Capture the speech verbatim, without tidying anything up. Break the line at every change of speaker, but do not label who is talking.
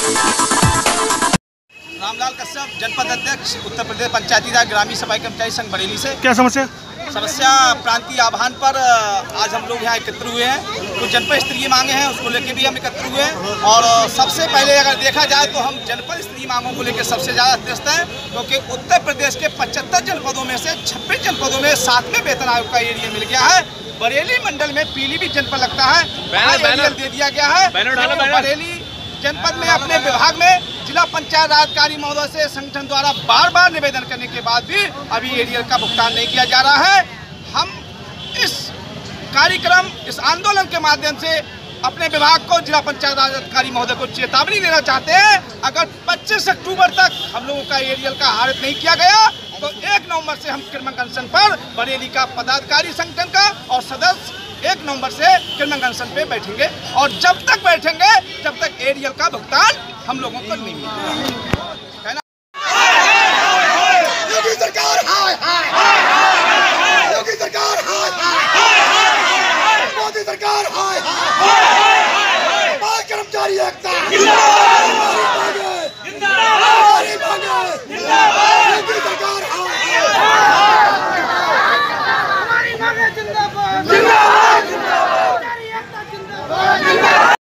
रामलाल कश्यप, जनपद अध्यक्ष, उत्तर प्रदेश पंचायती राज ग्रामीण सफाई कर्मचारी संघ बरेली से।
क्या समस्या?
समस्या प्रांतीय आह्वान पर आज हम लोग यहाँ एकत्र हुए हैं। कुछ जनपद स्तरीय मांगे हैं, उसको लेके भी हम एकत्र हुए हैं। और सबसे पहले अगर देखा जाए तो हम जनपद स्तरीय मांगों को लेकर सबसे ज़्यादा त्रस्त हैं, क्योंकि उत्तर प्रदेश के पचहत्तर जनपदों में से छब्बीस जनपदों में सातवें वेतन आयोग का एरिया मिल गया है। बरेली मंडल में पीलीभीत जनपद लगता है, बैनर दे दिया गया है। बरेली जनपद में अपने विभाग में जिला पंचायत राजकारी महोदय से संगठन द्वारा बार बार निवेदन करने के बाद भी अभी एरियर का भुगतान नहीं किया जा रहा है। हम इस कार्यक्रम, इस आंदोलन के माध्यम से अपने विभाग को, जिला पंचायत राजकारी महोदय को चेतावनी देना चाहते हैं। अगर पच्चीस अक्टूबर तक हम लोगों का एरियल का हरित नहीं किया गया तो एक नवंबर से हम क्रिमिनल अनशन पर बरेली का पदाधिकारी संगठन का और सदस्य एक नवंबर से क्रिमिनल अनशन पे बैठेंगे। और जब तक बैठेंगे जब तक एरियल का भुगतान हम लोगों को नहीं मिलेगा।
योगी सरकार हाय हाय, योगी सरकार हाय हाय, मोदी सरकार हाय हाय, कर्मचारी एकता।